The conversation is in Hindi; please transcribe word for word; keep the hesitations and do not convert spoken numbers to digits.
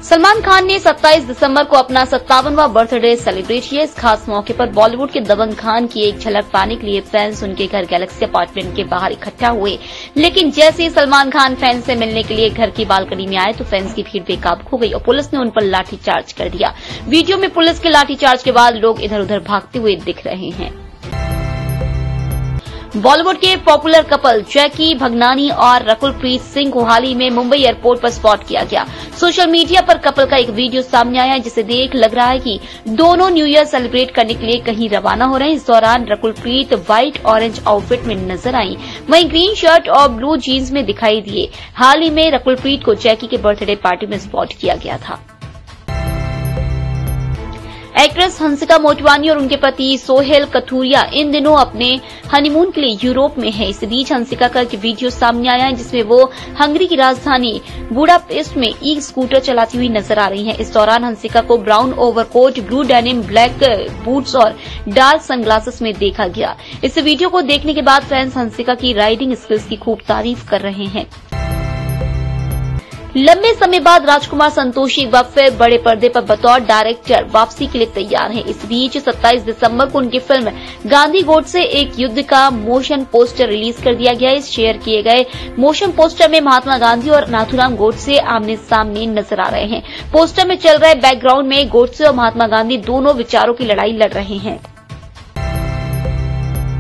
सलमान खान ने सत्ताईस दिसंबर को अपना सत्तावनवां बर्थडे सेलिब्रेट किया। इस खास मौके पर बॉलीवुड के दबंग खान की एक झलक पाने के लिए फैंस उनके घर गैलेक्सी अपार्टमेंट के बाहर इकट्ठा हुए, लेकिन जैसे ही सलमान खान फैंस से मिलने के लिए घर की बालकनी में आए तो फैंस की भीड़ बेकाबू हो गई और पुलिस ने उन पर लाठीचार्ज कर दिया। वीडियो में पुलिस के लाठीचार्ज के बाद लोग इधर उधर भागते हुए दिख रहे हैं। बॉलीवुड के पॉपुलर कपल जैकी भगनानी और रकुलप्रीत सिंह को हाल ही में मुंबई एयरपोर्ट पर स्पॉट किया गया। सोशल मीडिया पर कपल का एक वीडियो सामने आया है, जिसे देख लग रहा है कि दोनों न्यू ईयर सेलिब्रेट करने के लिए कहीं रवाना हो रहे हैं। इस दौरान रकुलप्रीत व्हाइट ऑरेंज आउटफिट में नजर आई, वहीं ग्रीन शर्ट और ब्लू जीन्स में दिखाई दिए। हाल ही में रकुलप्रीत को जैकी के बर्थडे पार्टी में स्पॉट किया गया था। एक्ट्रेस हंसिका मोटवानी और उनके पति सोहेल कथूरिया इन दिनों अपने हनीमून के लिए यूरोप में हैं। इस बीच हंसिका का एक वीडियो सामने आया है, जिसमें वो हंगरी की राजधानी बुडापेस्ट में ई स्कूटर चलाती हुई नजर आ रही हैं। इस दौरान हंसिका को brown overcoat, blue denim, black boots और डार्क सनग्लासेस में देखा गया। इस वीडियो को देखने के बाद फैंस हंसिका की राइडिंग स्किल्स की खूब तारीफ कर रहे हैं। लंबे समय बाद राजकुमार संतोषी एक बार फिर बड़े पर्दे पर बतौर डायरेक्टर वापसी के लिए तैयार हैं। इस बीच सत्ताईस दिसंबर को उनकी फिल्म गांधी गोडसे एक युद्ध का मोशन पोस्टर रिलीज कर दिया गया है। इस शेयर किए गए मोशन पोस्टर में महात्मा गांधी और नाथूराम गोडसे आमने सामने नजर आ रहे हैं। पोस्टर में चल रहे बैकग्राउंड में गोडसे और महात्मा गांधी दोनों विचारों की लड़ाई लड़ रहे हैं।